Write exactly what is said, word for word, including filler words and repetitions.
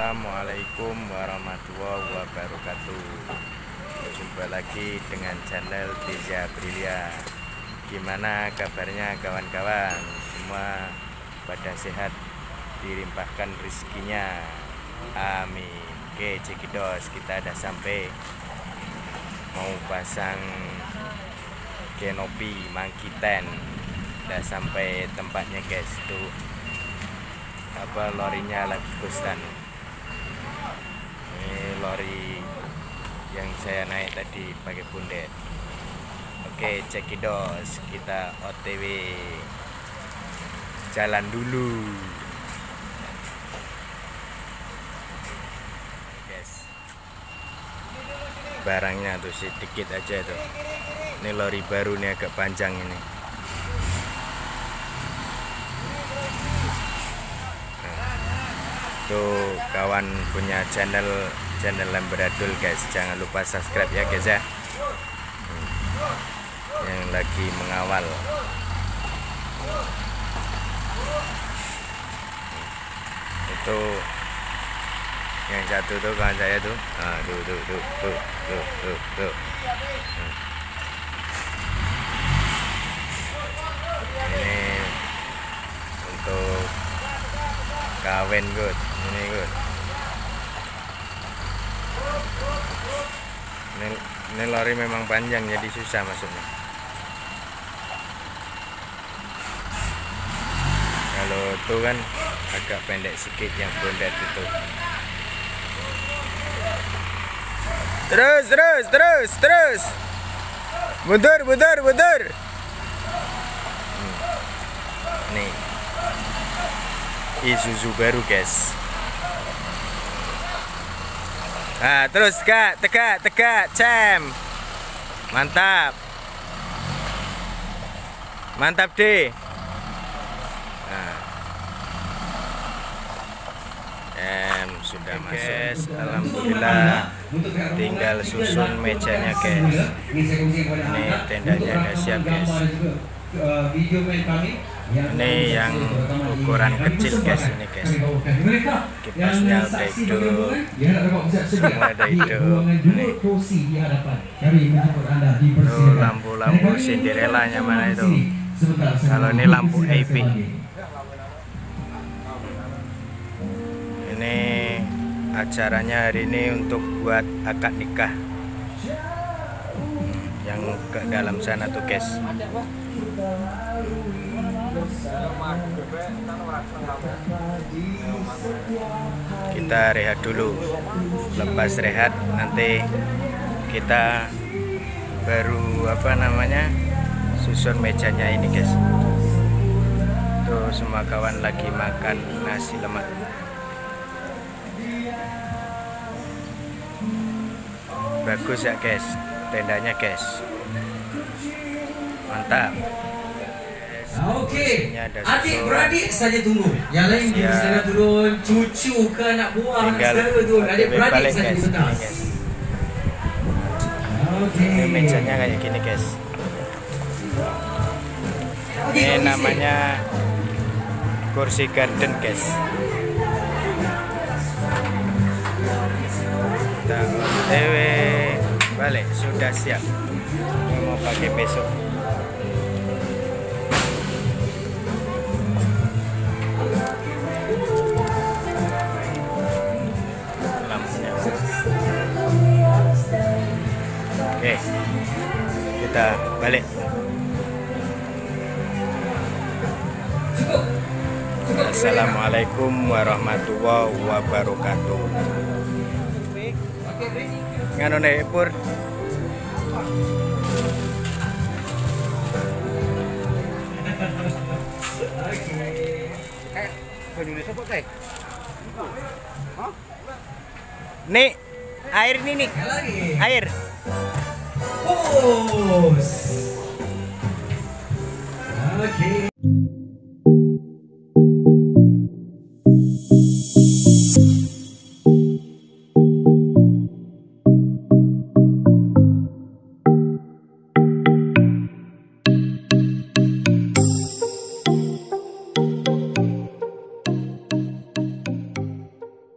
Assalamualaikum warahmatullahi wabarakatuh. Jumpa lagi dengan channel Deza Brilia. Gimana kabarnya kawan-kawan? Semua pada sehat, dilimpahkan rezekinya. Amin. Oke, cekidos, kita ada sampai mau pasang kenopi monkey tent. Udah sampai tempatnya guys, tuh apa lorinya lagi kustan. Ini lori yang saya naik tadi pakai bundet. Oke, cekidos, kita O T W jalan dulu guys. Barangnya tuh sedikit aja tuh. Ini lori baru nih, agak panjang ini. Tuh kawan punya channel channel Lamberadul guys, jangan lupa subscribe ya guys ya. Hmm. Yang lagi mengawal. Itu yang satu tuh kawan saya tuh. Nah, tuh tuh tuh tuh tuh tuh tuh. Hmm. Ini untuk kawin good. Ini good. Ini, ini lori memang panjang jadi susah masuknya. Kalau itu kan agak pendek sedikit yang bondet itu. Terus terus terus terus. Mundur mundur mundur. Hmm. Nih. Isuzu baru guys. Nah terus tegak tegak tegak cem. Mantap. Mantap deh. Nah. Em sudah masuk guys. Alhamdulillah. Tinggal susun mejanya guys. Ini tendanya udah siap guys. Ini yang ukuran kecil guys, ini guys. Kipasnya udah hidup, semua udah hidup. Tuh lampu-lampu Cinderella-nya mana itu? Kalau ini lampu A P. Ini acaranya hari ini untuk buat akad nikah. Yang ke dalam sana tuh guys. Kita rehat dulu. Lepas rehat nanti kita baru apa namanya susun mejanya ini guys. Tuh semua kawan lagi makan nasi lemak. Bagus ya guys tendanya guys. Mantap. Oke, adik-beradik saja tunggu. Yang lain dia saja turun, cucu ke anak buah saja turun. Adik-beradik saja di atas. Oke. Ini mejanya kayak gini guys. Ini namanya kursi garden guys. Kita O T W balik, sudah siap. Ini mau pakai besok. Oke, kita balik. Assalamualaikum warahmatullahi wabarakatuh. Nganu nih pur. Nih, air ini nih. Air. Bos. Oke.